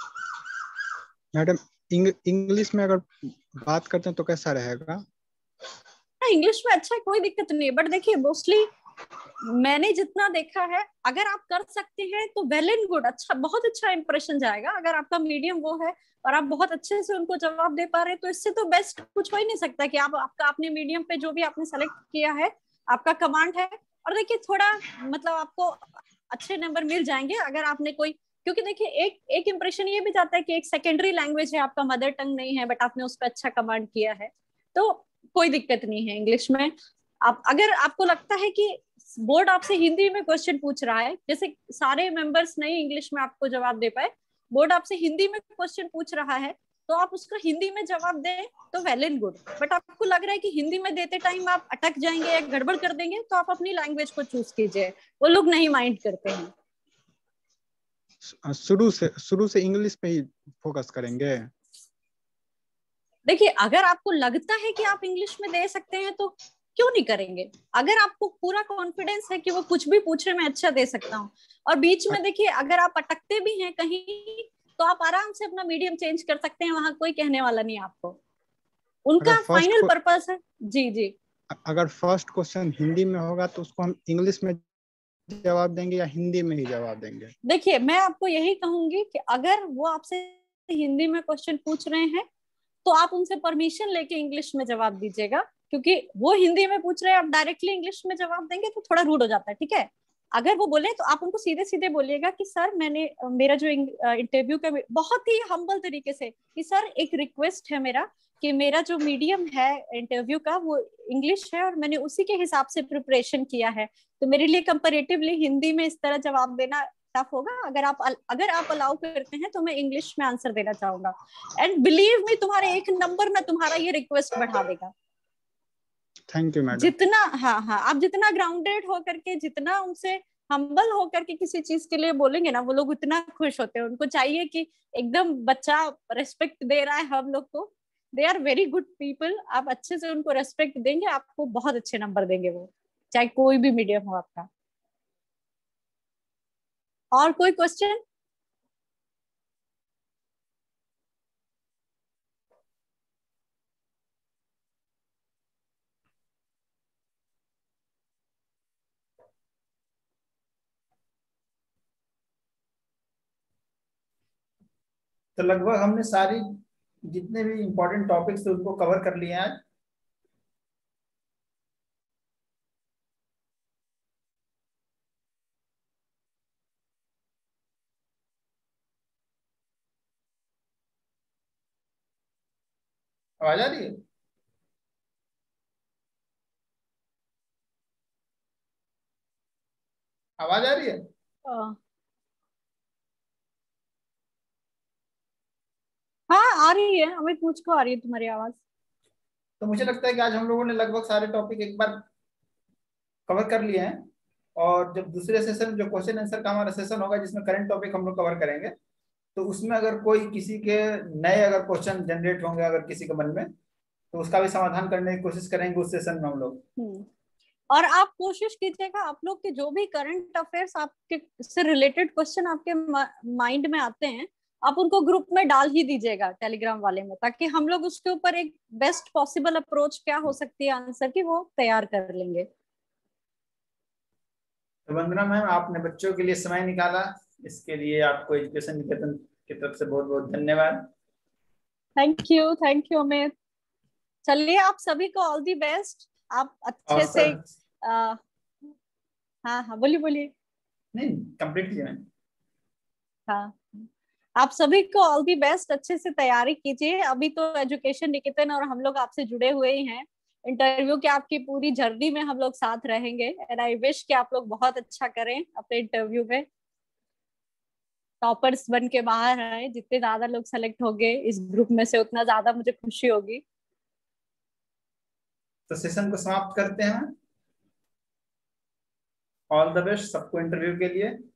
C: Madam English में अगर बात करते हैं तो कैसा रहेगा?
A: इंग्लिश में अच्छा है, कोई दिक्कत नहीं है, बट देखिए मोस्टली मैंने जितना देखा है अगर आप कर सकते हैं तो वेल एंड गुड, अच्छा बहुत अच्छा इंप्रेशन जाएगा। अगर आपका मीडियम वो है और आप बहुत अच्छे से उनको जवाब दे पा रहे हैं तो इससे तो बेस्ट कुछ हो ही नहीं सकता कि आप आपका अपने मीडियम पे जो भी आपने सेलेक्ट किया है आपका कमांड है। और देखिए थोड़ा मतलब आपको अच्छे नंबर मिल जाएंगे अगर आपने कोई, क्योंकि देखिए एक एक इंप्रेशन ये भी जाता है कि एक सेकेंडरी लैंग्वेज है, आपका मदर टंग नहीं है, बट आपने उस पर अच्छा कमांड किया है, तो कोई दिक्कत नहीं है इंग्लिश में। आप अगर आपको लगता है कि बोर्ड आपसे हिंदी में क्वेश्चन पूछ रहा है, जैसे सारे मेंबर्स नहीं इंग्लिश में आपको जवाब दे पाए, बोर्ड आपसे हिंदी में क्वेश्चन पूछ रहा है तो आप उसका हिंदी में जवाब दें तो वेल एंड गुड। बट आपको लग रहा है कि हिंदी में देते टाइम आप अटक जाएंगे या गड़बड़ कर देंगे तो आप अपनी लैंग्वेज को चूज कीजिए, वो लोग नहीं माइंड करते हैं।
C: शुरू से शुरू से इंग्लिश पे ही फोकस करेंगे।
A: देखिए अगर आपको लगता है कि आप इंग्लिश में दे सकते हैं तो क्यों नहीं करेंगे। अगर आपको पूरा कॉन्फिडेंस है कि वो कुछ भी पूछे मैं अच्छा दे सकता हूँ, और बीच में देखिए अगर आप अटकते भी हैं कहीं तो आप आराम से अपना मीडियम चेंज कर सकते हैं, वहां कोई कहने वाला नहीं आपको। उनका फाइनल पर्पस है। जी जी।
C: अगर फर्स्ट क्वेश्चन हिंदी में होगा तो उसको हम इंग्लिश में जवाब देंगे या हिंदी में ही जवाब देंगे?
A: देखिए, मैं आपको यही कहूंगी कि अगर वो आपसे हिंदी में क्वेश्चन पूछ रहे हैं तो आप उनसे परमिशन लेके इंग्लिश में जवाब दीजिएगा, क्योंकि वो हिंदी में पूछ रहे हैं, आप डायरेक्टली इंग्लिश में जवाब देंगे तो थोड़ा रूड हो जाता है, ठीक है। अगर वो बोले तो आप उनको सीधे सीधे बोलिएगा कि सर मैंने मेरा जो इंटरव्यू का बहुत ही हम्बल तरीके से कि सर एक रिक्वेस्ट है मेरा कि मेरा जो मीडियम है इंटरव्यू का वो इंग्लिश है और मैंने उसी के हिसाब से प्रिपरेशन किया है, तो मेरे लिए कंपैरेटिवली हिंदी में इस तरह जवाब देना टफ होगा। अगर आप अगर आप अलाउ करते हैं तो मैं इंग्लिश में आंसर देना चाहूंगा, एंड बिलीव मी तुम्हारे एक नंबर में तुम्हारा ये रिक्वेस्ट बढ़ा देगा।
C: Thank you madam.
A: जितना हाँ हाँ आप जितना ग्राउंडेड होकर के, जितना उनसे हम्बल होकर के किसी चीज के लिए बोलेंगे ना, वो लोग उतना खुश होते हैं। उनको चाहिए कि एकदम बच्चा रेस्पेक्ट दे रहा है हम लोग को। They are very good people. आप अच्छे से उनको रेस्पेक्ट देंगे, आपको बहुत अच्छे नंबर देंगे वो, चाहे कोई भी मीडियम हो आपका। और कोई क्वेश्चन?
B: तो लगभग हमने सारी जितने भी इम्पोर्टेंट टॉपिक्स थे उनको कवर कर लिए आज। आवाज आ रही है? आवाज आ रही है?
A: हाँ आ रही है, अमित मुझको आ रही है तुम्हारी आवाज।
B: तो मुझे लगता है कि आज हम लोगों ने लगभग सारे टॉपिक एक बार कवर कर लिए हैं, और जब दूसरे सेशन जो क्वेश्चन आंसर का हमारा सेशन होगा जिसमें करंट टॉपिक हम लोग कवर करेंगे, तो उसमें अगर कोई किसी के नए अगर क्वेश्चन जनरेट होंगे अगर किसी के मन में, तो उसका भी समाधान करने की कोशिश करेंगे उस सेशन में हम लोग।
A: और आप कोशिश कीजिएगा आप लोग के जो भी करंट अफेयर्स आपके से रिलेटेड क्वेश्चन आपके माइंड में आते हैं, आप उनको ग्रुप में डाल ही दीजिएगा टेलीग्राम वाले में, ताकि हम लोग उसके ऊपर एक बेस्ट पॉसिबल अप्रोच क्या हो सकती है आंसर की वो तैयार कर लेंगे।
B: तो वंदना मैम, आपने बच्चों के लिए समय निकाला, इसके लिए आपको एजुकेशन निकेतन की तरफ से बहुत बहुत धन्यवाद।
A: Thank you thank you Amit. चलिए आप सभी को ऑल दी बेस्ट। आप अच्छे से आ, हाँ हाँ बोलिए बोलिए।
B: नहीं कंप्लीट कीजिए।
A: हाँ आप सभी को ऑल दी बेस्ट, अच्छे से तैयारी कीजिए। अभी तो एजुकेशन निकेतन और हम लोग आपसे जुड़े हुए ही हैं, इंटरव्यू के आपकी पूरी जर्नी में हम लोग साथ रहेंगे, एंड आई विश कि आप लोग बहुत अच्छा करें अपने इंटरव्यू में, टॉपर्स बन के बाहर आए। जितने ज्यादा लोग सेलेक्ट होंगे इस ग्रुप में से उतना ज्यादा मुझे खुशी होगी।
B: तो सेशन को समाप्त करते हैं। ऑल द बेस्ट सबको इंटरव्यू के लिए।